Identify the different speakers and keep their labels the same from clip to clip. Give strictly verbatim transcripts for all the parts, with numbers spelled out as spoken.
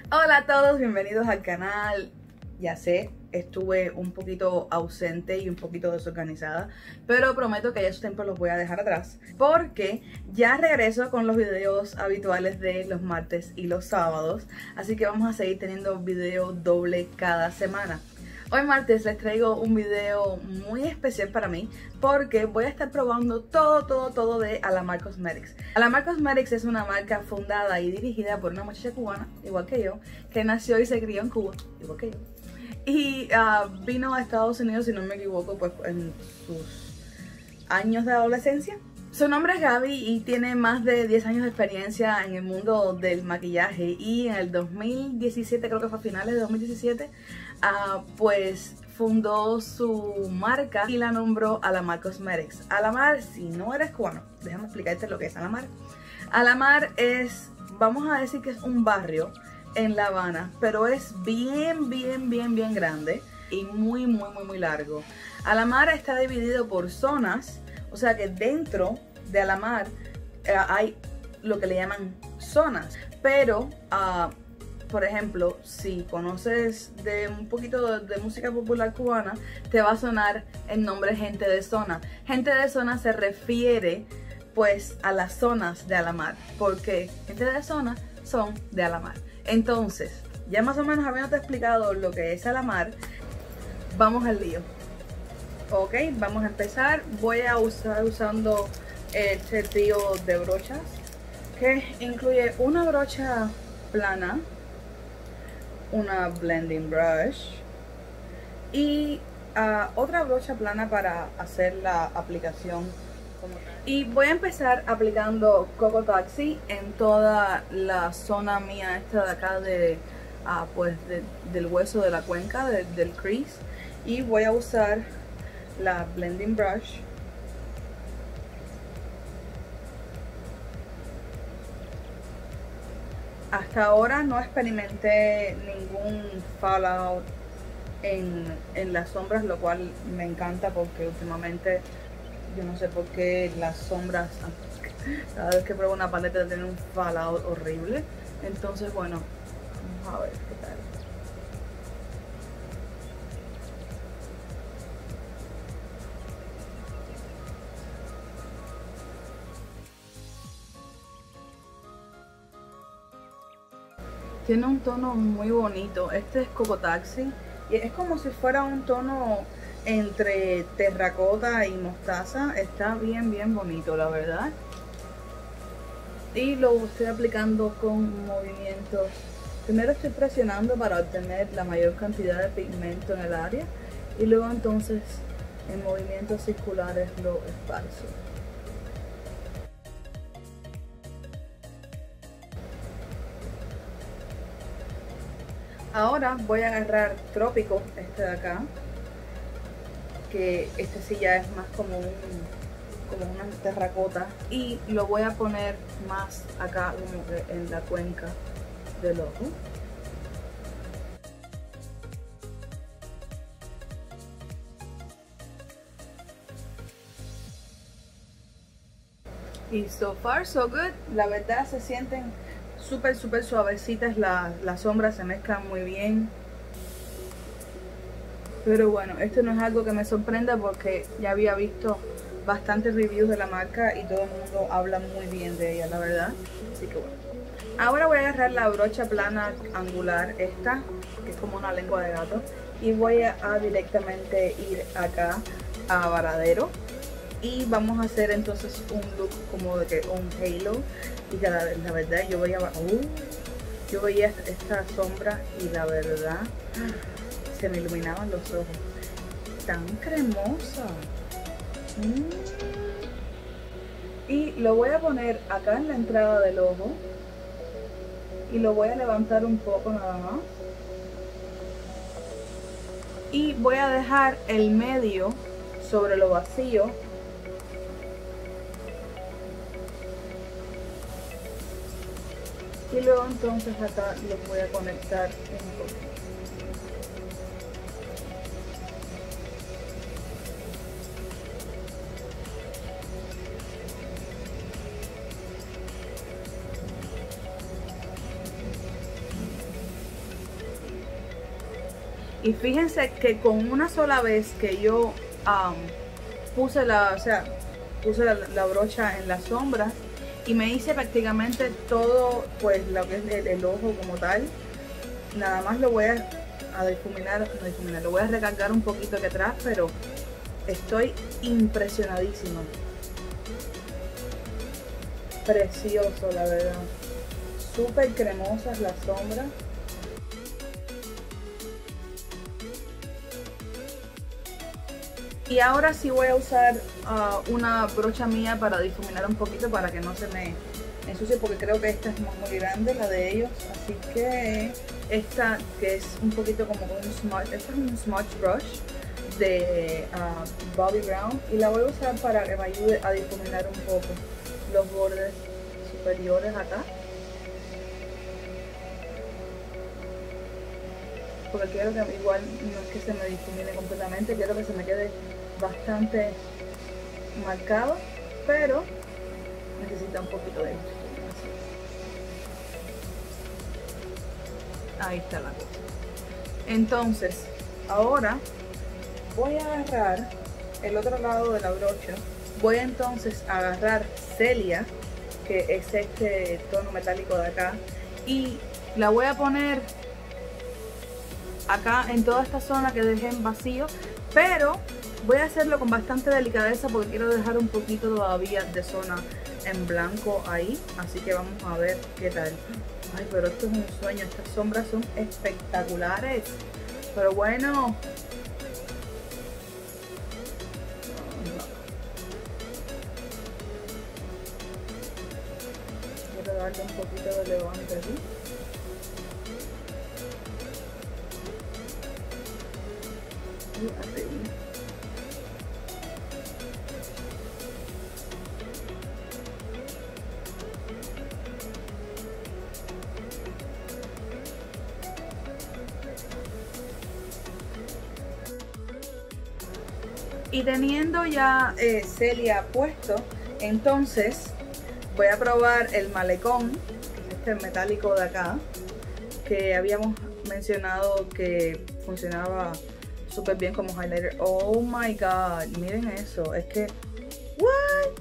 Speaker 1: Hola a todos, bienvenidos al canal. Ya sé, estuve un poquito ausente y un poquito desorganizada, pero prometo que ya esos tiempos los voy a dejar atrás, porque ya regreso con los videos habituales de los martes y los sábados. Así que vamos a seguir teniendo video doble cada semana. Hoy martes les traigo un video muy especial para mí porque voy a estar probando todo, todo, todo de Alamar Cosmetics. Alamar Cosmetics es una marca fundada y dirigida por una muchacha cubana, igual que yo, que nació y se crió en Cuba, igual que yo. Y uh, vino a Estados Unidos, si no me equivoco, pues en sus años de adolescencia. Su nombre es Gaby y tiene más de diez años de experiencia en el mundo del maquillaje, y en el dos mil diecisiete, creo que fue a finales de dos mil diecisiete, uh, pues fundó su marca y la nombró Alamar Cosmetics. Alamar, si no eres cubano, déjame explicarte lo que es Alamar. Alamar es, vamos a decir que es un barrio en La Habana, pero es bien, bien, bien, bien grande y muy, muy, muy, muy largo. Alamar está dividido por zonas. O sea que dentro de Alamar eh, hay lo que le llaman zonas. Pero, uh, por ejemplo, si conoces de un poquito de, de música popular cubana, te va a sonar el nombre Gente de Zona. Gente de Zona se refiere pues a las zonas de Alamar, porque Gente de Zona son de Alamar. Entonces, ya más o menos habiéndote explicado lo que es Alamar, vamos al lío. Ok, vamos a empezar. Voy a usar usando este trío de brochas que incluye una brocha plana, una blending brush y uh, otra brocha plana para hacer la aplicación como tal. Y voy a empezar aplicando Coco Taxi en toda la zona mía esta de acá de, uh, pues de, del hueso de la cuenca, de, del crease, y voy a usar la blending brush hasta ahora no experimenté ningún fallout en, en las sombras, lo cual me encanta porque últimamente yo no sé por qué las sombras cada vez que pruebo una paleta tiene un fallout horrible. Entonces bueno, vamos a ver qué tal. Tiene un tono muy bonito. Este es Coco Taxi y es como si fuera un tono entre terracota y mostaza. Está bien, bien bonito, la verdad. Y lo estoy aplicando con movimientos. Primero estoy presionando para obtener la mayor cantidad de pigmento en el área y luego entonces en movimientos circulares lo esparzo. Ahora voy a agarrar Trópico, este de acá, que este sí ya es más como, un, como una terracota, y lo voy a poner más acá como que en la cuenca del ojo. Y so far so good, la verdad se sienten súper súper suavecitas, las la sombras se mezclan muy bien. Pero bueno, esto no es algo que me sorprenda porque ya había visto bastantes reviews de la marca y todo el mundo habla muy bien de ella, la verdad. Así que bueno. Ahora voy a agarrar la brocha plana angular esta, que es como una lengua de gato, y voy a, a directamente ir acá a Varadero. Y vamos a hacer entonces un look como de que un halo. Y que la, la verdad yo veía, uh, yo veía esta sombra y la verdad se me iluminaban los ojos. Tan cremosa. Mm. Y lo voy a poner acá en la entrada del ojo. Y lo voy a levantar un poco nada más. Y voy a dejar el medio sobre lo vacío. Y luego entonces acá los voy a conectar un poquito. Y fíjense que con una sola vez que yo um, puse la, o sea, puse la, la brocha en la sombra y me hice prácticamente todo, pues lo que es el, el ojo como tal. Nada más lo voy a, a difuminar, no difuminar, lo voy a recargar un poquito aquí atrás, pero estoy impresionadísima. Precioso, la verdad. Súper cremosas las sombras. Y ahora sí voy a usar uh, una brocha mía para difuminar un poquito para que no se me ensucie, porque creo que esta es muy grande, la de ellos. Así que esta, que es un poquito como un smudge, esta es un smudge brush de uh, Bobbi Brown, y la voy a usar para que me ayude a difuminar un poco los bordes superiores acá, porque quiero que igual no es que se me difumine completamente, quiero que se me quede bastante marcado, pero necesita un poquito de esto. Ahí está la cosa. Entonces ahora voy a agarrar el otro lado de la brocha. Voy entonces a agarrar Celia, que es este tono metálico de acá, y la voy a poner acá en toda esta zona que dejé en vacío, pero voy a hacerlo con bastante delicadeza porque quiero dejar un poquito todavía de zona en blanco ahí, así que vamos a ver qué tal. Ay, pero esto es un sueño, estas sombras son espectaculares, pero bueno. Quiero darle un poquito de levante aquí. Y arriba. Y teniendo ya eh, Celia puesto, entonces voy a probar el malecón, que es este metálico de acá, que habíamos mencionado que funcionaba súper bien como highlighter. Oh my god, miren eso, es que what,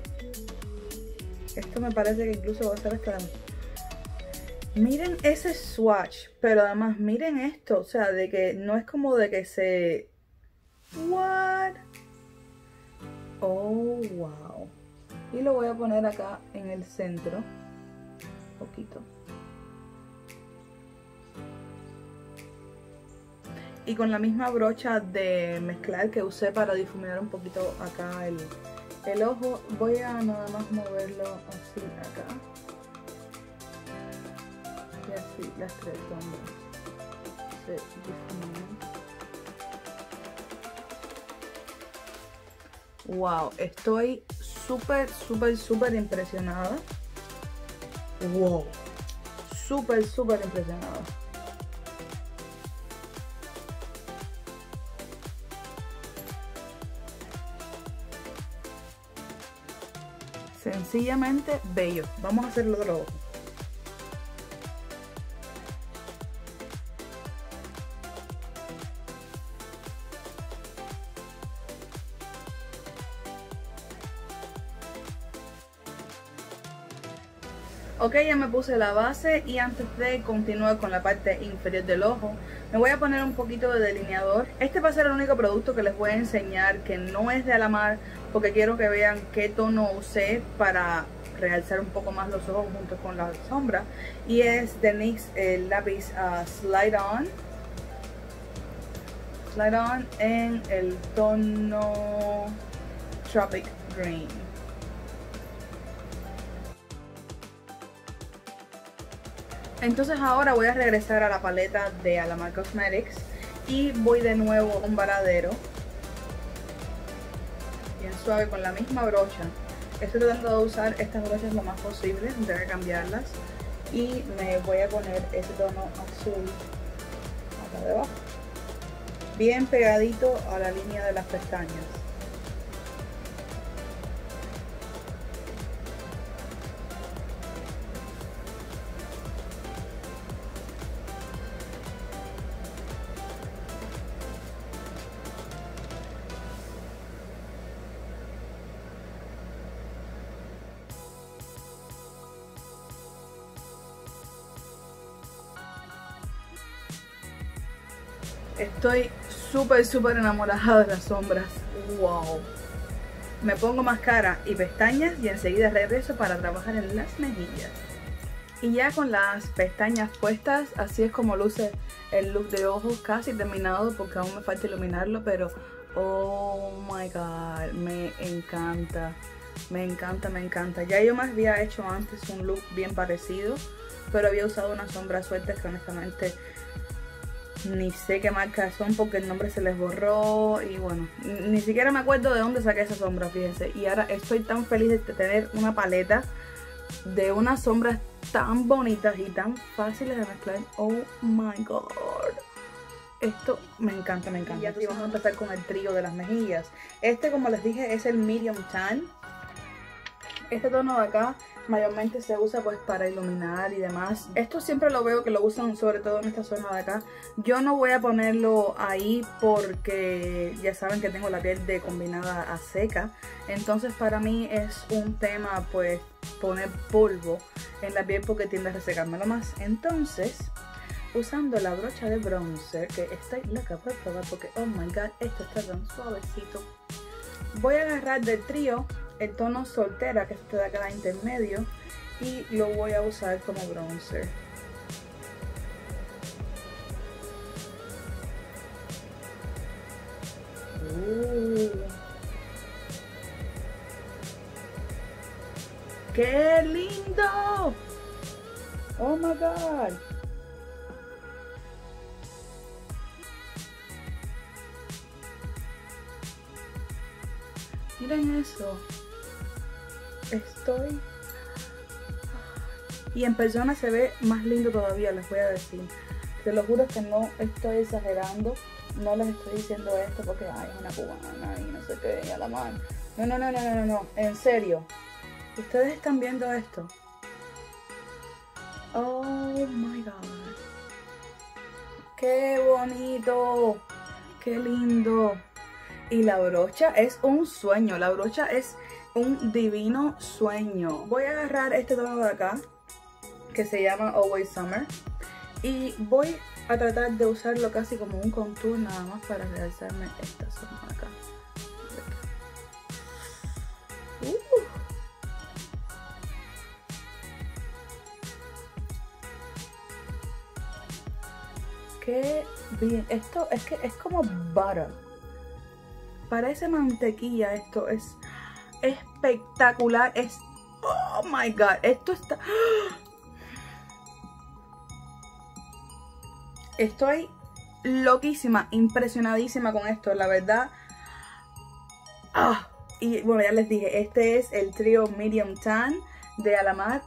Speaker 1: esto me parece que incluso va a ser hasta, miren ese swatch, pero además miren esto, o sea, de que no es como de que se, what, oh wow, y lo voy a poner acá en el centro, poquito. Y con la misma brocha de mezclar que usé para difuminar un poquito acá el, el ojo, voy a nada más moverlo así acá. Y así las tres sombras se difuminan. Wow, estoy súper, súper, súper impresionada. Wow, súper, súper impresionada. Sencillamente bello. Vamos a hacerlo de los ojos. Ok, ya me puse la base y antes de continuar con la parte inferior del ojo, me voy a poner un poquito de delineador. Este va a ser el único producto que les voy a enseñar que no es de Alamar, porque quiero que vean qué tono usé para realzar un poco más los ojos junto con la sombra. Y es de N Y X el lápiz uh, Slide On. Slide On en el tono Tropic Green. Entonces ahora voy a regresar a la paleta de Alamar Cosmetics y voy de nuevo a un varadero bien suave con la misma brocha. Estoy tratando de usar estas brochas lo más posible, no tengo que cambiarlas, y me voy a poner ese tono azul acá debajo, bien pegadito a la línea de las pestañas. Estoy súper, súper enamorada de las sombras. Wow. Me pongo máscara y pestañas y enseguida regreso para trabajar en las mejillas. Y ya con las pestañas puestas, así es como luce el look de ojos, casi terminado porque aún me falta iluminarlo, pero oh my god, me encanta, me encanta, me encanta. Ya yo me había hecho antes un look bien parecido, pero había usado unas sombras sueltas que honestamente ni sé qué marca son porque el nombre se les borró y bueno, ni siquiera me acuerdo de dónde saqué esa sombra, fíjense. Y ahora estoy tan feliz de tener una paleta de unas sombras tan bonitas y tan fáciles de mezclar. Oh my god, esto me encanta, me encanta. Y aquí vamos a empezar con el trío de las mejillas. Este, como les dije, es el medium tan. Este tono de acá mayormente se usa pues para iluminar y demás. Esto siempre lo veo que lo usan sobre todo en esta zona de acá. Yo no voy a ponerlo ahí porque ya saben que tengo la piel de combinada a seca. Entonces para mí es un tema pues poner polvo en la piel porque tiende a resecármelo más. Entonces, usando la brocha de bronzer, que estoy loca por probar porque oh my god, esto está tan suavecito. Voy a agarrar del trío el tono soltera, que es este de acá intermedio, y lo voy a usar como bronzer. Uh. ¡Qué lindo! ¡Oh my god! Miren eso. Estoy... Y en persona se ve más lindo todavía, les voy a decir. Se lo juro que no estoy exagerando. No les estoy diciendo esto porque ay, es una cubana y no sé qué, y a la mano. No, no, no, no, no, no, en serio. Ustedes están viendo esto. Oh my god. Qué bonito. Qué lindo. Y la brocha es un sueño. La brocha es un divino sueño. Voy a agarrar este tono de acá, que se llama Always Summer. Y voy a tratar de usarlo casi como un contour nada más para realzarme esta zona de acá. Uh. Qué bien. Esto es que es como butter. Parece mantequilla. Esto es espectacular. Es... Oh my god. Esto está... Estoy loquísima, impresionadísima con esto, la verdad. Ah, y bueno, ya les dije, este es el trío Medium Tan de Alamar.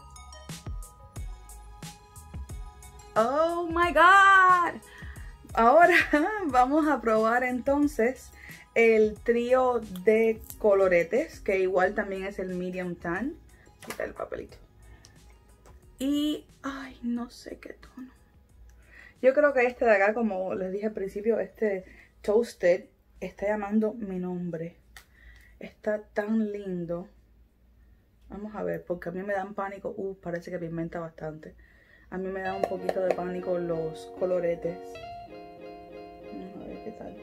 Speaker 1: Oh my god. Ahora vamos a probar entonces el trío de coloretes, que igual también es el Medium Tan. Quita el papelito. Y, ay, no sé qué tono. Yo creo que este de acá, como les dije al principio, este Toasted, está llamando mi nombre. Está tan lindo. Vamos a ver, porque a mí me dan pánico. Uh, parece que pigmenta bastante. A mí me da un poquito de pánico los coloretes. Vamos a ver qué tal.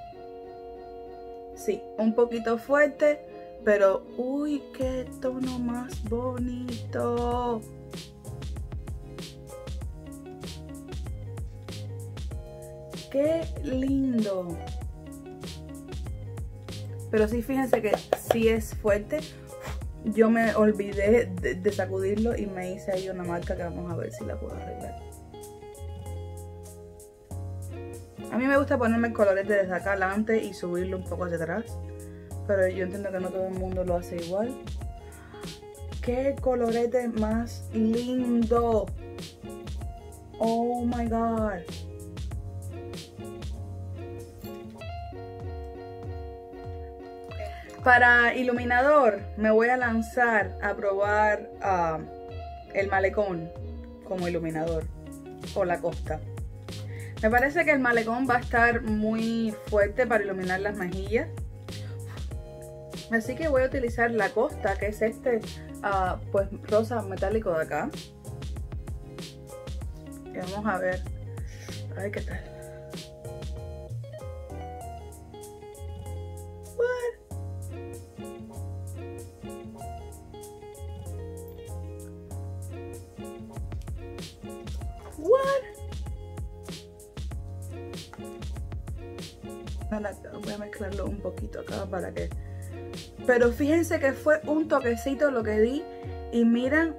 Speaker 1: Sí, un poquito fuerte, pero uy, qué tono más bonito. ¡Qué lindo! Pero sí, fíjense que sí es fuerte. Yo me olvidé de, de sacudirlo y me hice ahí una marca que vamos a ver si la puedo arreglar. A mí me gusta ponerme el colorete desde acá adelante y subirlo un poco hacia atrás. Pero yo entiendo que no todo el mundo lo hace igual. ¡Qué colorete más lindo! ¡Oh my god! Para iluminador me voy a lanzar a probar uh, el malecón como iluminador o la costa. Me parece que el malecón va a estar muy fuerte para iluminar las mejillas. Así que voy a utilizar la costa, que es este uh, pues rosa metálico de acá. Y vamos a ver, a ver qué tal. Voy a mezclarlo un poquito acá para que... Pero fíjense que fue un toquecito lo que di. Y miren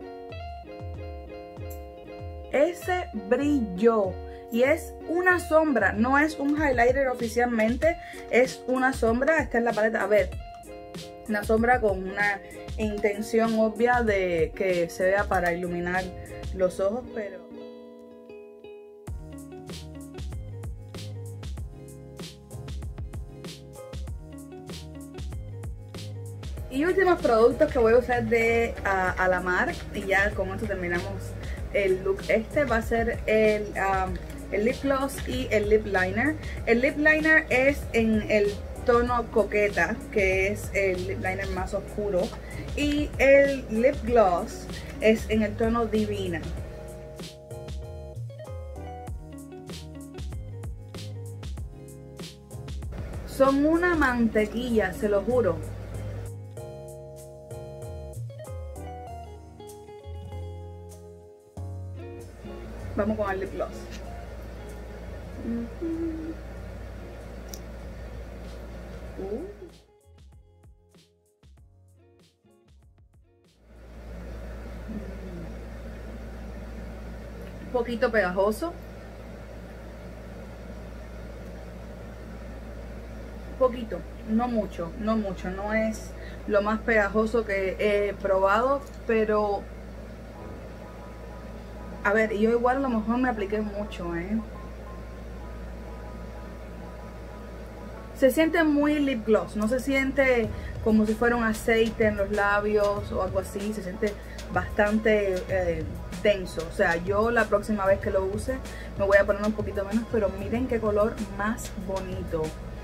Speaker 1: ese brillo. Y es una sombra, no es un highlighter oficialmente, es una sombra. Esta es la paleta, a ver, una sombra con una intención obvia de que se vea para iluminar los ojos, pero... Y últimos productos que voy a usar de uh, Alamar, y ya con esto terminamos el look. Este va a ser el, um, el lip gloss y el lip liner. El lip liner es en el tono coqueta, que es el lip liner más oscuro, y el lip gloss es en el tono divina. Son una mantequilla, se lo juro. Vamos con el lip gloss. Uh-huh. uh. Un poquito pegajoso. Un poquito, no mucho, no mucho. No es lo más pegajoso que he probado, pero... A ver, yo igual a lo mejor me apliqué mucho, ¿eh? Se siente muy lip gloss, no se siente como si fuera un aceite en los labios o algo así. Se siente bastante eh, denso. O sea, yo la próxima vez que lo use me voy a poner un poquito menos, pero miren qué color más bonito.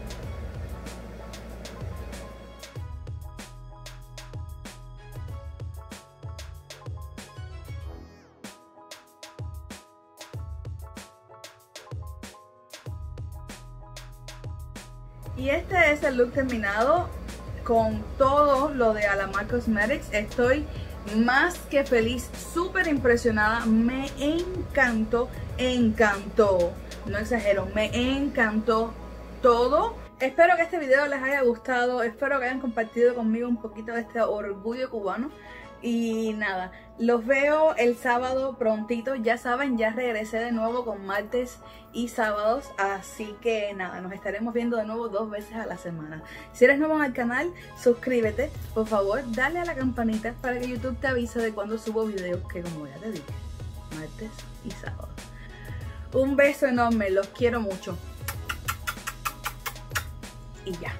Speaker 1: Y este es el look terminado con todo lo de Alamar Cosmetics. Estoy más que feliz, súper impresionada. Me encantó, encantó. No exagero, me encantó todo. Espero que este video les haya gustado. Espero que hayan compartido conmigo un poquito de este orgullo cubano. Y nada, los veo el sábado prontito. Ya saben, ya regresé de nuevo con martes y sábados. Así que nada, nos estaremos viendo de nuevo dos veces a la semana. Si eres nuevo en el canal, suscríbete. Por favor, dale a la campanita para que YouTube te avise de cuando subo videos, que como ya te dije, martes y sábados. Un beso enorme, los quiero mucho. Y ya.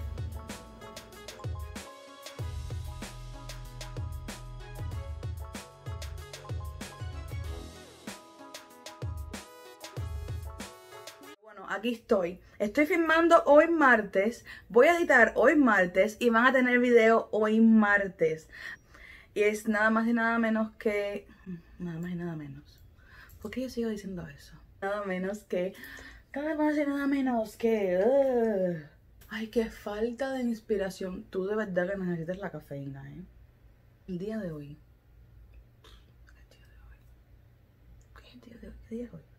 Speaker 1: Aquí estoy, estoy filmando hoy martes, voy a editar hoy martes y van a tener video hoy martes. Y es nada más y nada menos que... Nada más y nada menos. ¿Por qué yo sigo diciendo eso? Nada menos que... Nada más y nada menos que... Uh, ay, qué falta de inspiración. Tú de verdad que necesitas la cafeína, ¿eh? El día de hoy. ¿Qué día de hoy? ¿Qué día de hoy? ¿Qué día es hoy?